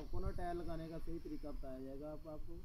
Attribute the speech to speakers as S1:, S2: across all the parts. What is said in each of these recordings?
S1: Corner tyre लगाने का सही तरीका बताया जाएगा आपको।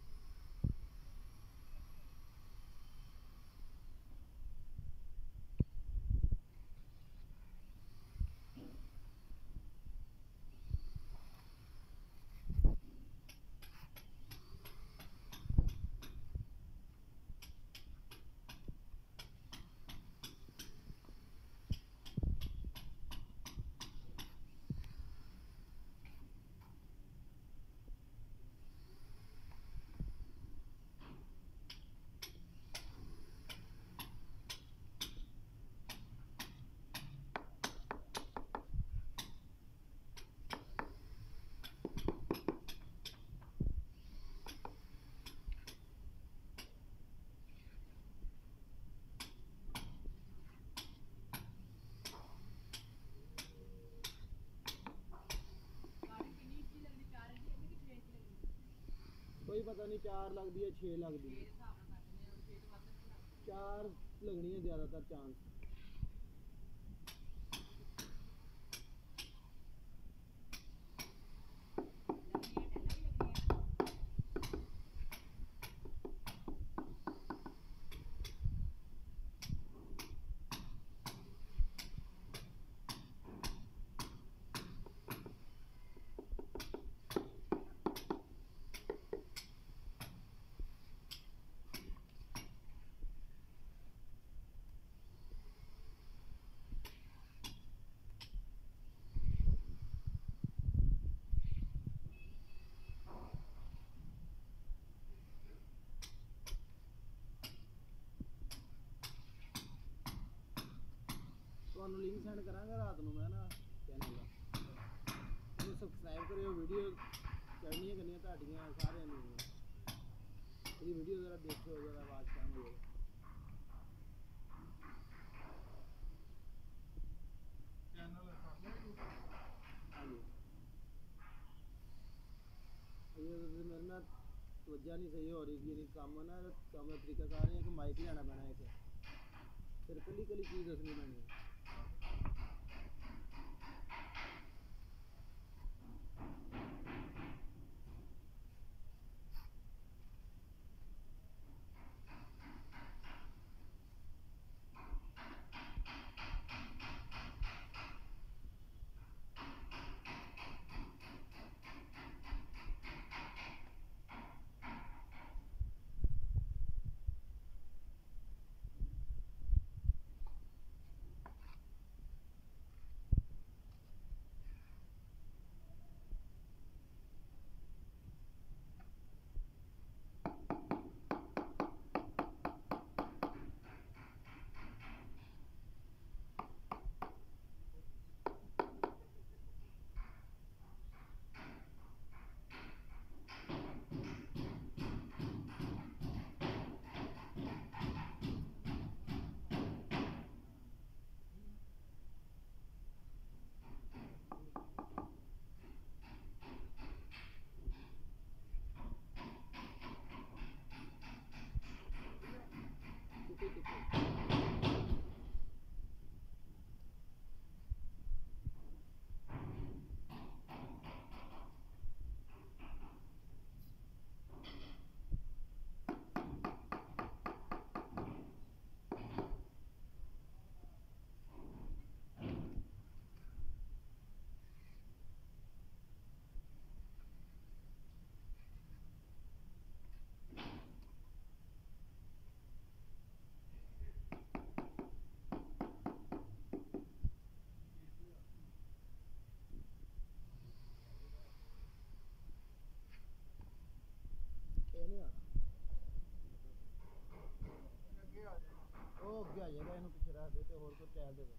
S1: कोई पता नहीं 4 लगती है 6 लगती है, 4 लगनी है ज़्यादातर चांस। ਤੁਹਾਨੂੰ ਲਿੰਕ ਸੈਂਡ ਕਰਾਂਗਾ ਰਾਤ ਨੂੰ ਮੈਂ ਨਾ ਚੈਨਲ ਦਾ, ਤੁਸੀਂ ਸਬਸਕ੍ਰਾਈਬ ਕਰਿਓ। ਵੀਡੀਓ ਚੜ੍ਹਨੀਆਂ ਕਰਨੀਆਂ ਤੁਹਾਡੀਆਂ ਸਾਰਿਆਂ ਨੂੰ, ਇਹ ਵੀਡੀਓ ਜ਼ਰਾ ਦੇਖਿਓ, ਜ਼ਰਾ ਆਵਾਜ਼ ਕੰਮ ਹੋਵੇ। ਚੈਨਲ ਹਾਂਜੀ ਇਹ ਮੇਰੇ ਨਾਲ ਤਵੱਜਾ ਨਹੀਂ ਸਹੀ ਹੋ ਰਹੀ ਕਿ ਕੰਮ ਨਾ ਕੰਮ ਦਾ ਤਰੀਕਾ ਸਾਰੇ ਇੱਕ ਮਾਈਕ ਲੈਣਾ ਪੈਣਾ, ਇੱਕ ਫਿਰ ਕੱਲੀ ਕੱਲੀ ਚੀਜ਼ ਦੱਸਣੀ ਪੈਣੀ ਹੈ। ਉਹ ਅੱਗੇ ਆ ਜਾਏਗਾ, ਇਹਨੂੰ ਪਿੱਛੇ ਰੱਖ ਦੇ ਤੇ ਹੋਰ ਕੋਈ ਟਾਇਰ ਦੇ ਦੇ।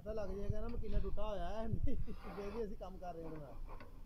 S1: ਪਤਾ ਲੱਗ ਜਾਏਗਾ ਨਾ ਮਕੀਨਾ ਟੁੱਟਾ ਹੋਇਆ ਹੈ ਜੇ ਵੀ ਅਸੀਂ ਕੰਮ ਕਰ ਰਹੇ ਹਾਂ ਉਹਦੇ ਨਾਲ